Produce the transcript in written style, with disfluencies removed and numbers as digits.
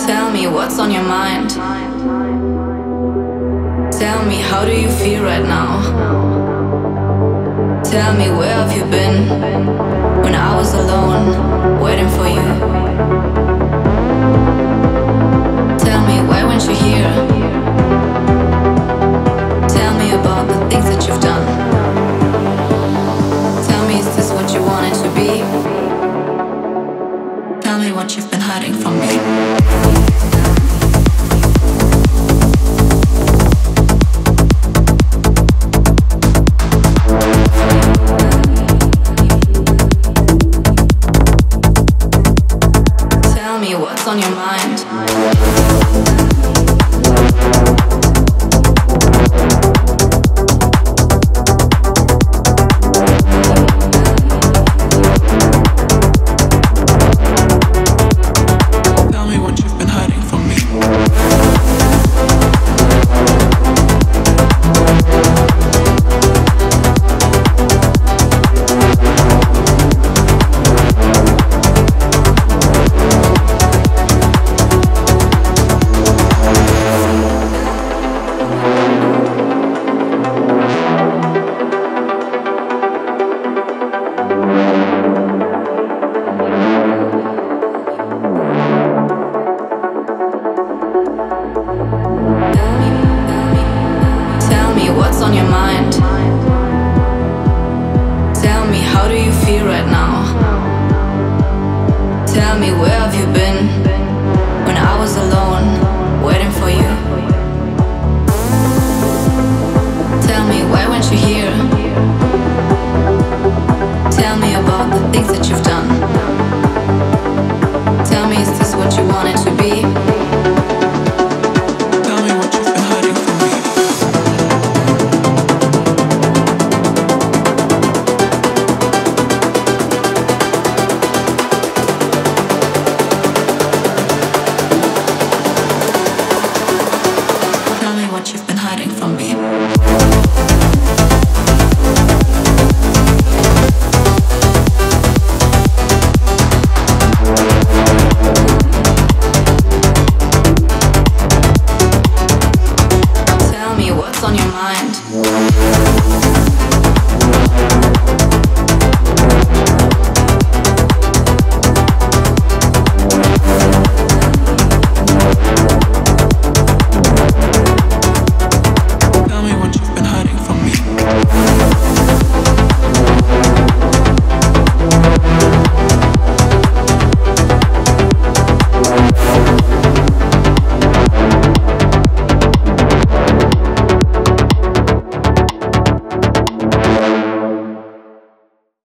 Tell me what's on your mind. Tell me, how do you feel right now? Tell me, where have you been when I was alone, waiting for you? Tell me, why weren't you here? Tell me about the things that you've done. Tell me, is this what you wanted to be? Tell me what you've been hiding from me. What's on your mind? Tell me what you've been hiding from me. Tell me, where have you been when I was alone, waiting for you? Tell me, why weren't you here? Tell me about the things that you've done.